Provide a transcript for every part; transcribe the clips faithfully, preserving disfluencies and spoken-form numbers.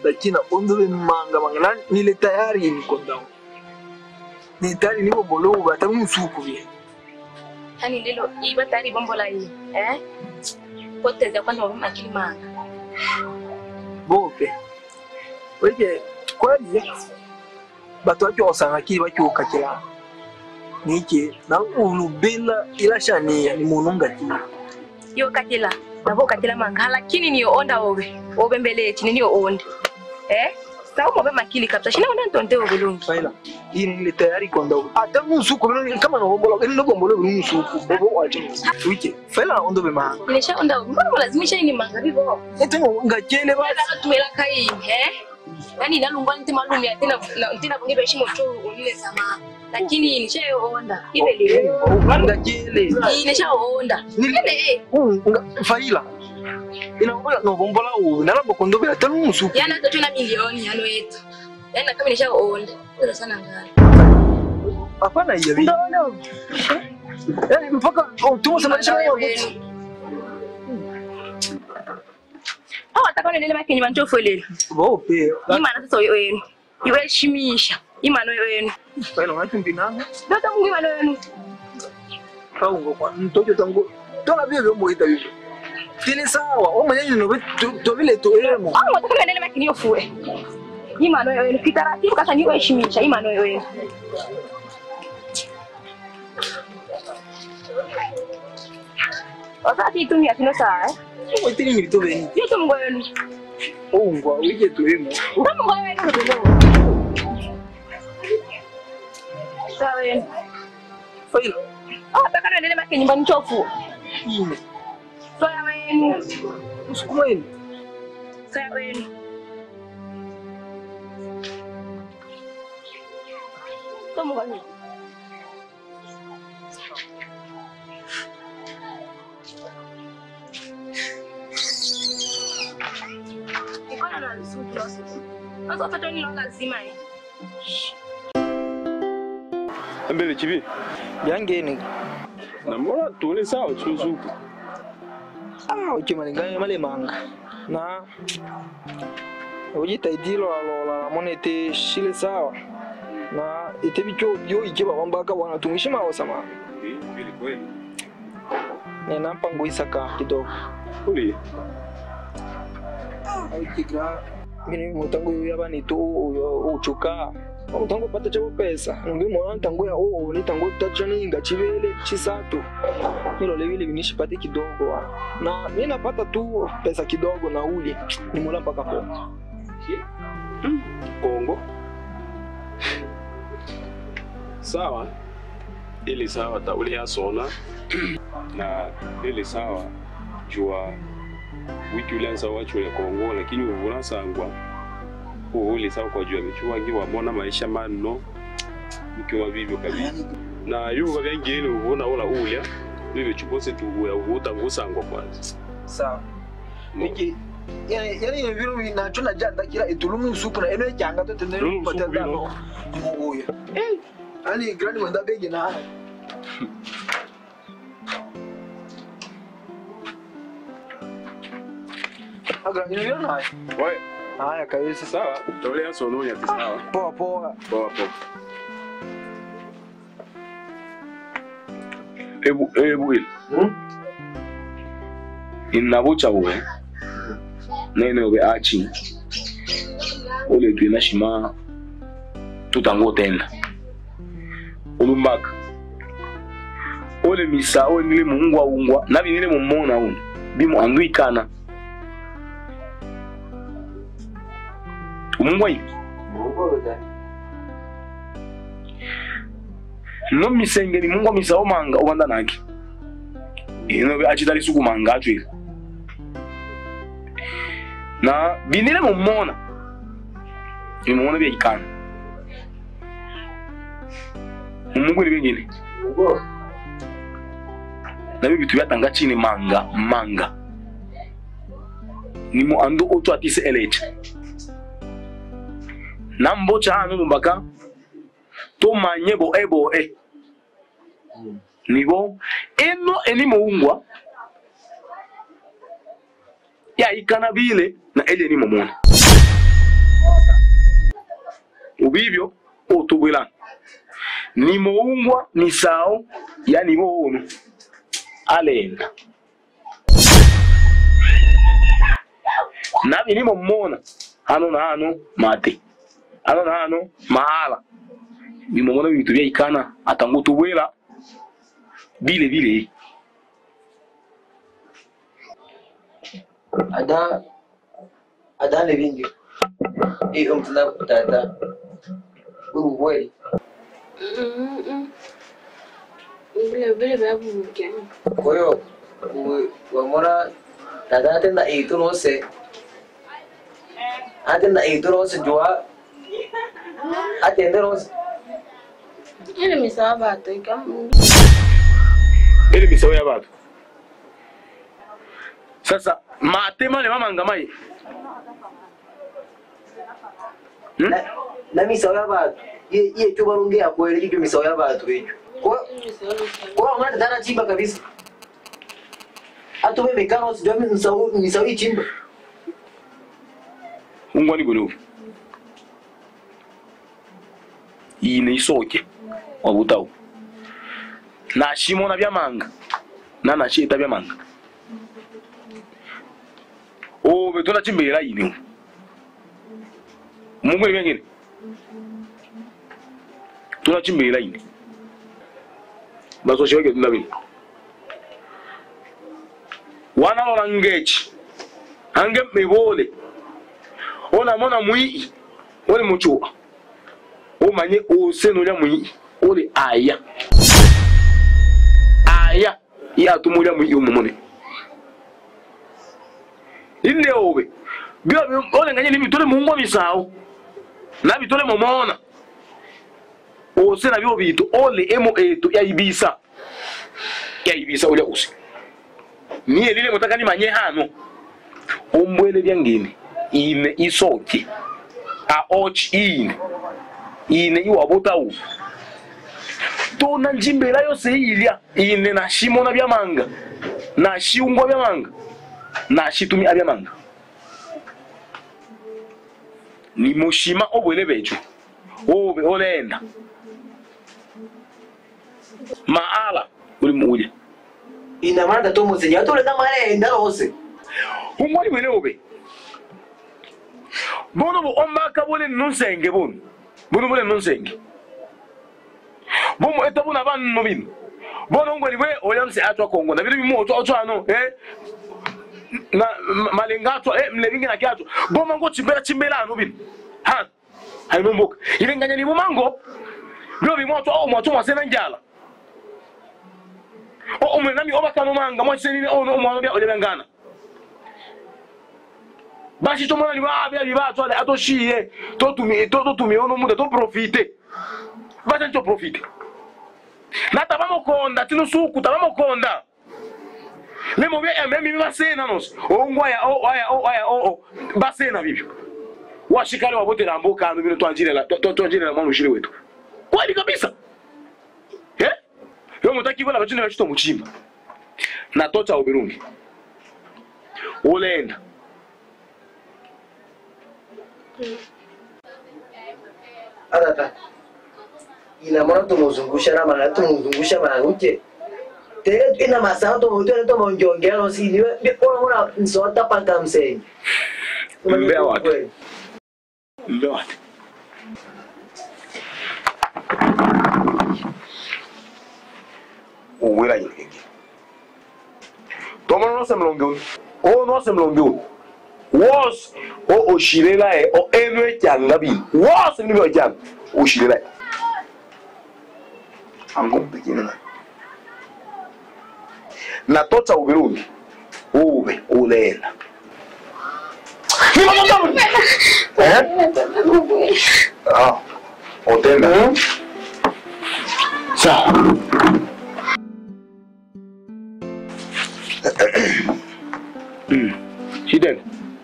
lakini ondo be manga manga nile tayari niko ndao ni tayari nibo bolo bata musuku bie hani lelo iba tayari bombo la hii eh kote za kwanza wa makini manga boke wewe kweli bato wake osanga ki baki okakila niki na ulubela ila shani ni mununga ti yo kakila nabo kakila manga lakini ni onda obe obe mbele chini ni onda eh sawa mobe makili kabisa shina onda ntonte obulungi faila hii ni tayari kwenda hata musuku kama no bombola ni no bombola ni musuku bobo waje wiki faila ondo be ma nisha onda mbona lazimisha ni manga bibo eto ngakele ba tumela kai eh yani nalungwa nti malumi ya tena tena kungibe shimo cho unile sama lakini nishayo onda ibe leo ngakele nishaonda nile faila ina bombola no bombola u nala bokondo be hata musuku yana to tuna milioni hano yetu yana kama nishaonda ndio sana ngani hapana hiyo no no yani mpaka utumwa nisha yao hawa atakona nile makenyi banchofu lele bope imana sasa wenu iwe shimisha imano wenu faila ngatumbi nanga dota mungu imano wenu kaungo kwa mtoto tangu tona vile vyo muita hivyo tini sawa omwenye no to vile to emo ah watakona nile makenyi ofue imano wenu kitaratibu kasa niwe shimisha imano wenu Asa ti tumia kino saa eh Oi tini milito beni yo tumgo wenu ongwa wije to emo tumgo wenu ndo sawa faila ah takana nile makenyi banchofu ine soya wenu usukuma ene soya wenu tumgo wenu ikona na lusuki yose nazo tato ni longa zima eh Mbele chibi yangeni na mbona tole sawa chuzuku ah ukimalingana male manga na ujitaidilo alola monete shile sawa na itebicho yo ikiba bambaka wana tumishima osama mbele kweli nena mpango isaka kidogo uli aikigra mimi mutango yabani to uchuka mutango pata cha pesa ngi mwana tango ya oo ni tango tachani ngachibele chisatu hilo lewile vinishipate kidogo na mimi napata tu pesa kidogo na uli ni mulamba kapo Kongo sawa ili sawa tauli ya sona na ili sawa jua wiki ulianza wacho ya Kongo lakini uvuna sangwa uuli sawa kwa jua michua ngi wamona maisha mano mkiwa vivyo kabisa na yuko vyangine uvuna ola ulia ndio chupose tu ya uvuta ngusangwa kwanza sawa niki yani yani vile vinachona janda kila itulumu supu na eno janga to tende kupata ndano nguyo eh ani grani mwenda bege na aga ino na wewe haya kabisa sawa tolea sono ya sawa poa poa poa poa ebu ebu il inabucha wewe nene obe achi ole tu inashima tutango tenda ulumbaka ole misa ole nile muungwa ungwa nabi nile mumona uno bimu anduikana umungwa ipi no misengeri mungwa misa omanga obanda naki ino be achitali suku manga atwe na binile mumona imumona bya ikana umungwe bingine na bibi tuyatanga chini manga manga nimo ando oto atise eleche nambo cha anu mbaka to manyebo ebo e nibo eno enimo ungwa ya ikana bile na ele ni momona ubibyo otubwela ni muungwa ni sao yani bono alenda nabi ni momona hano na hano mate hano na hano mahala ni momona bitu bya ikana atangutubwela bile bile ada ada le vingi hiyo mtuna kutata wewe kweli mm vile vile babu gani kwa hiyo wamona dada tena itu no se atenda itu no se jua atende no ile misaba to ikam ile misaba ya watu sasa matema le mama ngamai hmm? na misaba ya watu ye ye chuba rungia kweli hiyo misaba ya watu hiyo kwa kwa mwana dana chimba kabisa atume mekano sijui misao misao chimba ungwani gulu ine isoke wabutau na shimona byamanga na na shita byamanga o betona chimbera ine mungu ni ngene tuna chimbera ine bazo shweke tunabi wana ora ngechi ange mebole ona mona mui ole mucho o manye o seno lya mui ole aya aya ya tumulya mui umumone inde obe bio ole nganye ni bitole mungu bisao na bitole momona o sena bio bitu ole emo etu ya ibisa ya ibisa ole usi ni elile mutaka ni manye hano ombwele byangene ine isoke a och ine ine iwabota u tona njimbela yose ilya ine na shimona byamanga na shiungwa byamanga na shitumi abyamanga ni mushima obwele bejo obe olenda maala uli muuje ina manda to musenye atole na male ndalose umwali wele obe bono bo ombaka bole nonsenge bono bono bole nonsenge bomo eta bona ban no bin bono ngoli we oyamse atwa kongo na bili mo otwa otwa no eh na malenga atwa eh mlebingi na kiatu bomo ngo chimbela chimbela no bin ha hay momboka ile nganya ni bomango byo bi moto o moto wasena njala o umwe nami obaka no manga mo senine o no mo bya ole ngana bashi to mona ni ba bya bi ba to ato shiye to tumi to to tumi ono muda to profite bacha to profite na tabamo konda tinu suku tabamo konda le mo bya memi ba sena nos o ngwaya o aya o aya o ba sena bibyo washikale wabote la mboka ndo bino twanjire la twanjire la mwana shire wetu kweli kabisa eh yo mutaki bala bachine bachito muchimba na tota ubirungi olenda adata ina mwana tumuzungusha na mwana tumuzungusha mwana uche tele ina masao tumutele tumonjongea no si niwe bikora mwana nsota paka msenyi mbea watu mbea watu uwela yingi toma no se mlongo o no se mlongo was o oshilela e o enwe kyanga bi was ni bi kyanga oshilela ango bikina na tota ubirungi ube ulela ni mama mama eh ah otenda sa hmm hidden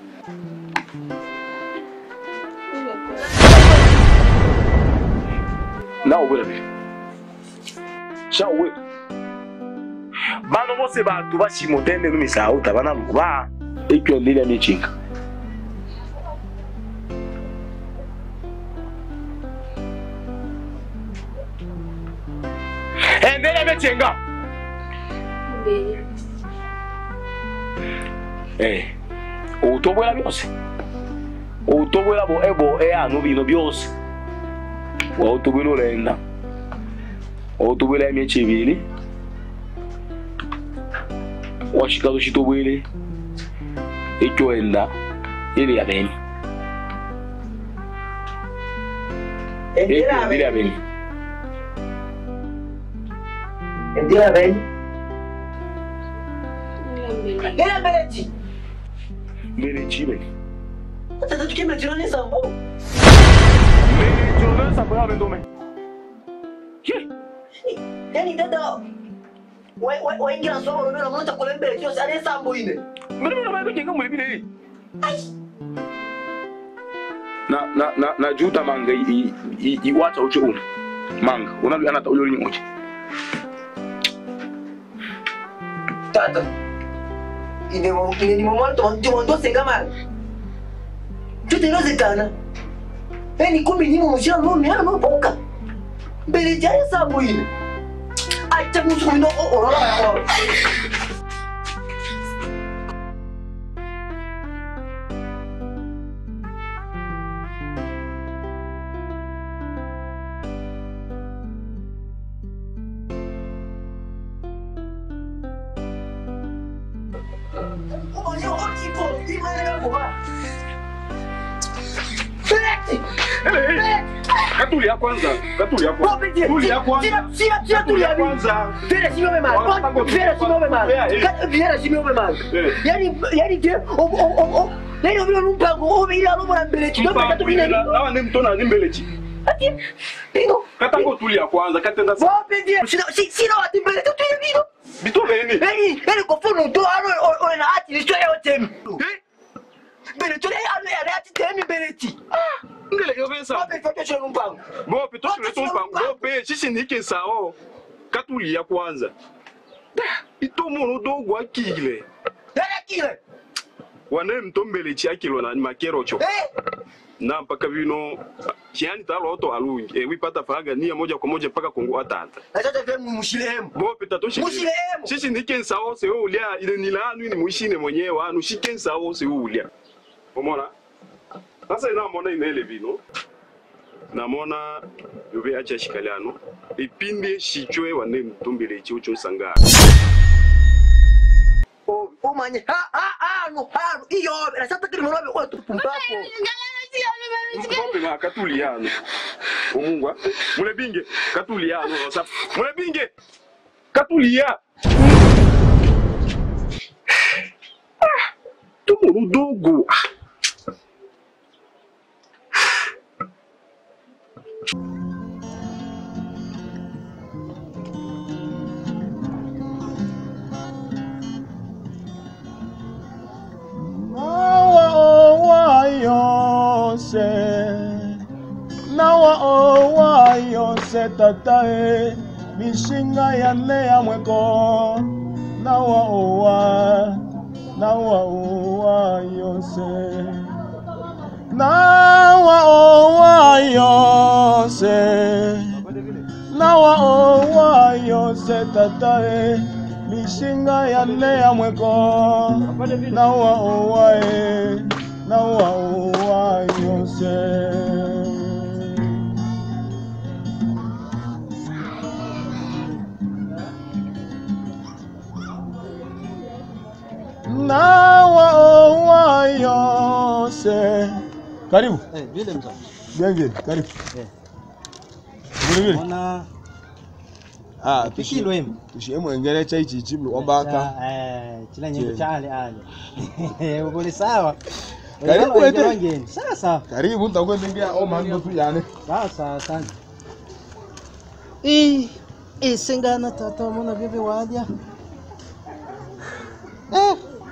now we cha we bano bose bantu bashimotende numisa utabana luba ekyo ndile michinga Endele mechenga. Mbele. Eh. Utobwela byose. Utobwela bo ebo e anu bino byose. Wa utobwela urenda. Utobwela emyeche ibiri. Washika dushitobwele. Icyo enda ili yabeni. Endira Ili yabeni. Endira yabeni. Mbele. Endira mbelechi. Mbele chibe. Tata tukime jirani sambo. Mbele jirani sambo ya mendome. Ye. Yani dada we we we ingira somo no mero mota kule mbele kyo sare sambo ine. Mbele mbele mbele jenga mwele bile. Na na na na juta manga i i i wata uche una. Manga unabi anata uyo ni uche. Tata. Ine mo ine ni momento ndi mondo senga mal. Tu te noze kana. Eni kumi ni mo mshira no mi ana mo boka. Mbele jare sambo ine. Acha musu no o ora ya. Katulia kwanza, katulia kwanza. Tulia kwanza. Sina sina tulia kwanza. Vile sio mema. Vile sio mema. Vile sio mema. Yani yani je o o o leo vile mpango o bila robo na mbele chi. Ndio katu vile. Lawa ni mtona ni mbele chi. Ati. Bingo. Katango tulia kwanza, katenda. Bope je. Sina sina watu mbele tu tulia bingo. Bito beni. Hey, ele kofuno ndo aro o na ati ni sio yote. Eh? Mbele tu alo ya ati temi mbele chi. Ah. Ngele yo pesa. Bope foto sio mpango. Bope to sio mpango. Bope sisi nike sao. Katulia kwanza. Itomo ndo gwa kile. Dala kile. Wane mtombele chi akilo na makero cho. Eh? Na mpaka vino chiani talo auto alungi. E wipata faga nia moja kwa moja mpaka Kongo atanta. Acha vemu mushilemu. Bope tatoshi. Mushilemu. Sisi nike sao se ulia ile nilanu ni mushine mwenyewe anu shiken sao se ulia. Omona? Sasa ina mona inele vino. Namona yobe acha shikaliano. Ipinde shichwe wane mtombele chi ucho sangara. Oh, oh manye. Ha ha ha no ha. Iyo, na sasa kile mrobe kwa tu pumpapo. Mbope na katuliano. Omungwa. Mule binge katuliano sasa. Mule binge katulia. Ah, tumu dogo. Nawa owa yose tatae mishinga ya lea mweko. Nawa owa nawa owa yose nawa owa yose nawa owa yose tatae mishinga ya lea mweko. Nawa owa e nawa owa yose. Nawa owa yose. Karibu. Eh, vile mzee. Bien bien, karibu. Eh. Vile vile. Ona Ah, tukilo emu. Tushemo engere chai chichiblu obaka. Eh, chila nyingi chale ale. Uko sawa. Karibu ete. Wengine. Sasa. Karibu nitakwenda o mango tu yani. Sasa asante. Eh, isengana tata mona vipi wadia? Eh.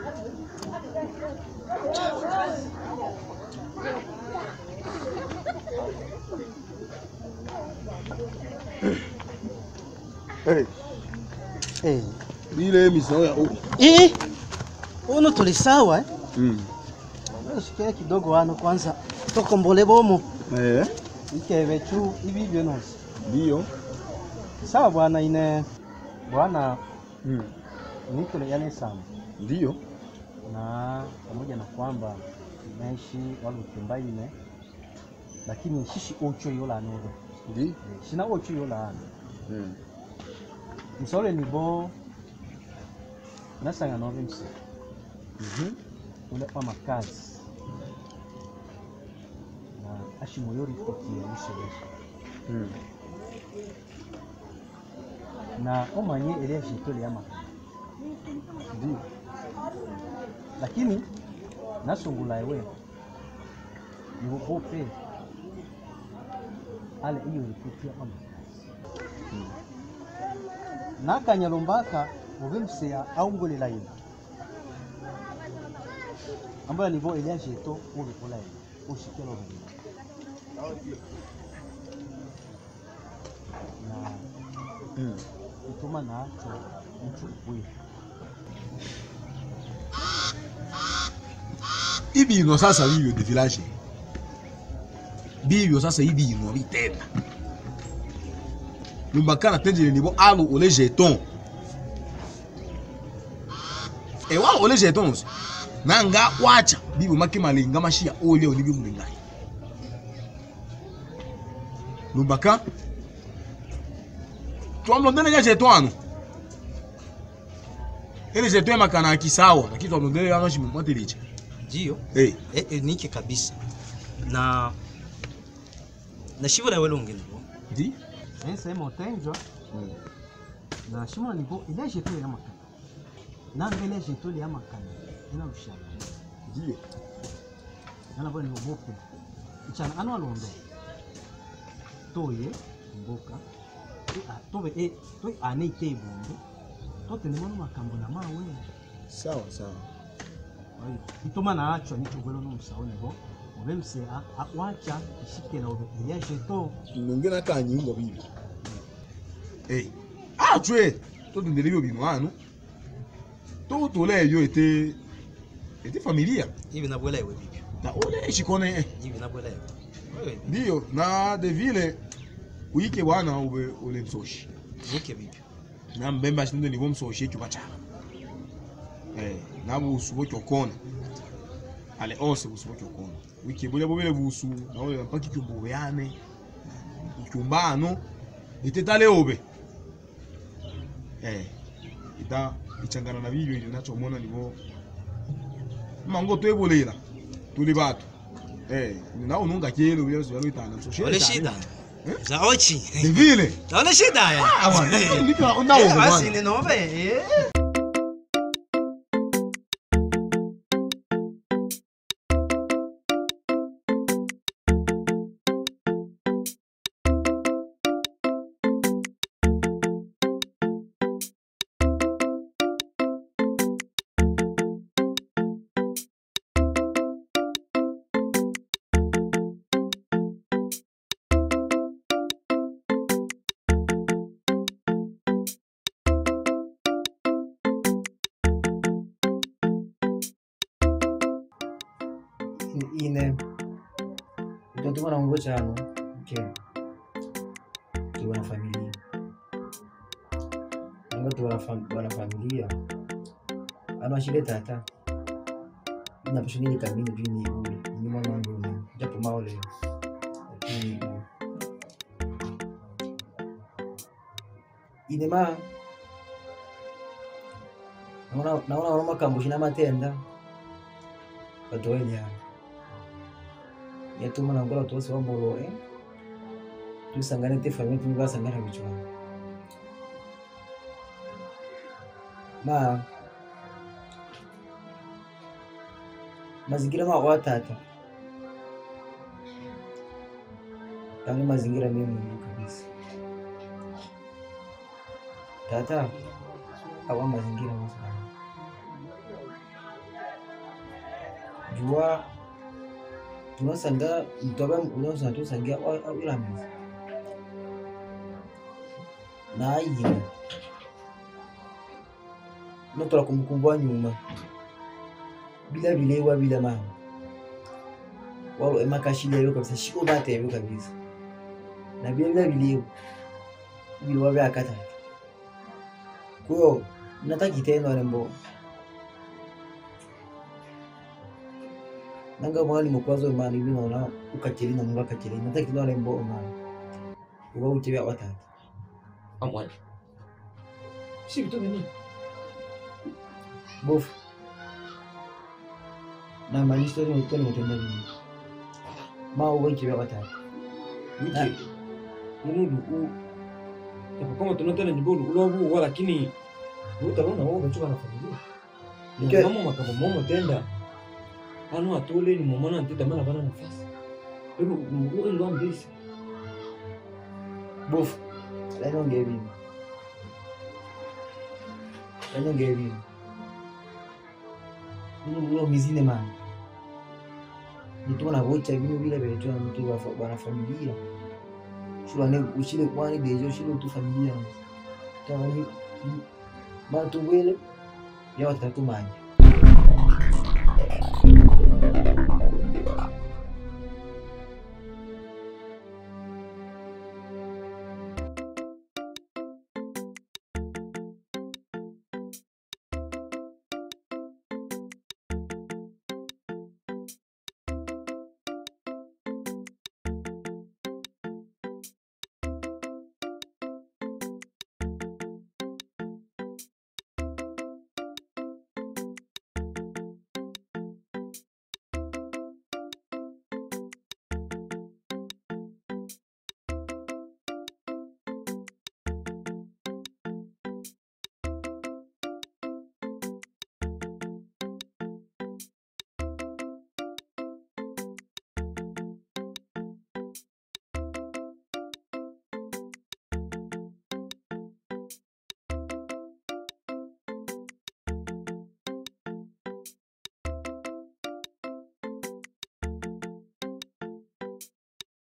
Hey. Eh. Bile misao ya huko. Eh. Uno tulisawa eh? Mm. Sikia kidogo wano kwanza. Toko mbole bomo. Eh. Ike vechu hivi vyonos. Ndio. Sawa bwana ine Bwana Mm. niko yani sana. Ndio. Na pamoja na kwamba naishi wale utembaine lakini shishi ocho yola nodo. Ndi. Shina ocho yola ano. Mm. Msole ni bo nasanga nove mse. Mhm. Ule kwa makazi. Na ashi moyori kokia uselesha. Mm. Na omanye ele jitole ya maka. Ndio. Lakini nasungula ewe ni hope ale iyo ripoti ya mama Mm. nakanyalombaka ovemseya aungolela yena ambayo nivo elia jeto ovekola yena oshikela ovemela na Mm. ituma nacho mtu bwe Ibintu sasa bibyo de village. Bibyo sasa ibintu bitenda. Lumbakana tendele nibo alu ole jeton. E wa ole jetons. Nanga wacha bibyo make malenga mashia ole oli bibyo ngai. Lumbaka Tuamlo ndene ya jeton. Ele jeton makana kisawa, lakini tuamlo ndene ya noshi mmotelije. ndio Hey. eh, eh, nike kabisa na na shivura wele ungenivo Ndi? ense motenjwa Mm. na shimura nivo ile jeto ya makana na ngele jeto ya makana ina ushaka Ndio. yana bwana ni bope ichana ano alondo toye mboka tobe e toy ane tebondo tote ni mwana makambo na mawe Sawa sawa. ayi itoma na acho ni tugwelo no msaone bo obemse a wacha ishikela obe ya jeto Nongena kanyi ngo bibi. Eh. Ah tue. To dundele byo bino anu. To to le yo ete ete familia. hivi na bwela ewe bibi Ta ole shikone. hivi na bwela ewe Ndio na de vile uike bwana ube ole msoshi. nike bibi Na mbemba shindo ni bomsoshi cyo bacha. Eh, na busu bo cyokona. Ale ose busu bo cyokona. Wiki bole bobele busu na ole mpaki cyumbu yane. Icyumbano itetale obe. Eh, ita ichangana na bibyo ili nachomona nibo mango twebolera tuli batu. Eh, na ununga kelo byo byo bitana so ole shida za ochi ni vile ole shida ya ah bwana nika unao basi bwana ni nombe eh ine ndio na ngo chano ke tuwa na familia ngo tuwa na familia ana shile tata ina pishini kamini jini ule ni mwana wangu japo maole lakini ine ma naona naona naona kambushi na matenda patoenya yatuma na ngora tuwase wambolo eh tusangane te family tubasangana bichwa ma mazingira ma watata tangu mazingira mimi kabisa tata awa mazingira mzuri jua tunasanga mtoba unaweza tusangia au ila mimi na yeye notola kumkumbwa nyuma bila bilewa bila mama wao emakashile leo kabisa shiko bate leo kabisa na bila bila bilewa bilewa vya kata Kuyo nataki tena rembo. Nanga mwani mkwazo imani bina ona ukachiri na munga kachiri. Nataki tena rembo imani. Uba uchebe watatu. Amwani. Si bitu nini? Bof. Na mani story mtoni mtenda nini? Ma uba uchebe watatu. Wiki. Mungu u. Kwa kama tunataka njibu ulobu wala lakini utaona wao bachuka na familia. Ndio mama makabo mama tenda. Ano atole ni mama na ntita mala bana nafasi. Pero uwe ndo ambisi. Bof. Leno ngebi. Leno ngebi. Uno uno mizine man. Nitu na vocha bino bila bele tu na mtu wa bana familia. Shula ne ushile kwani dejo shile tu familia. Tawani ba tu wele ya watatu maji.